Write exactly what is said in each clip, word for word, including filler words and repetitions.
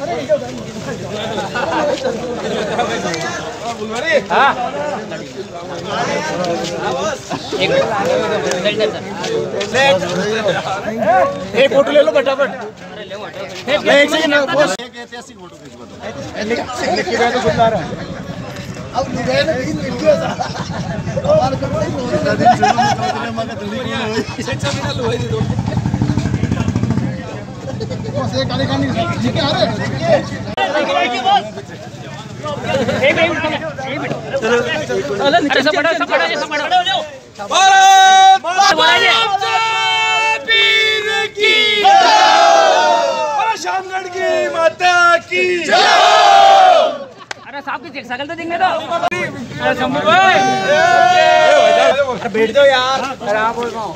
एक फोटो ले लो फटाफट। एक सेकंड बॉस, एक ऐतिहासिक फोटो खींचवा दो। लिख के तो बुला रहा है। अब लुगाई ने तीन वीडियो था और कपड़े को दादी जुनून में तो मगर धुली को होई अच्छा बिना लोई दे दो। बस एक काली कानी ठीक है। अरे एक मिनट एक मिनट चलो नीचे से बड़ा सब बड़ा सब बड़ा भारत माता वीर की जय, शामगढ़ की माता की जय। अरे साहब की शकल तो दिखने दो। अरे शंभू भाई बैठ जाओ यार। अरे आप बोल रहा हूँ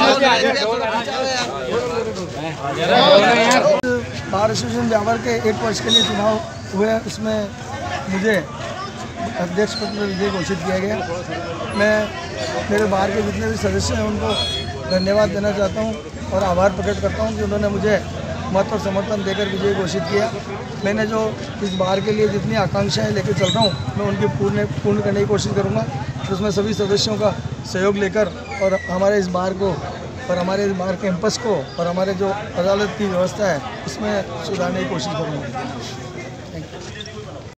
बार एसोसिएशन व्यापार के एक वर्ष के लिए चुनाव हुए, उसमें मुझे अध्यक्ष पद में विजय घोषित किया गया। मैं मेरे बाहर के जितने भी सदस्य हैं उनको धन्यवाद देना चाहता हूं और आभार प्रकट करता हूं कि उन्होंने मुझे मत और समर्थन देकर विजय घोषित किया। मैंने जो इस बार के लिए जितनी आकांक्षाएं लेकर चल रहा हूं मैं उनकी पूर्ण पूर्ण करने की कोशिश करूंगा। उसमें सभी सदस्यों का सहयोग लेकर और हमारे इस बार को और हमारे इस बार कैंपस को और हमारे जो अदालत की व्यवस्था है इसमें सुधारने की कोशिश करूँगा।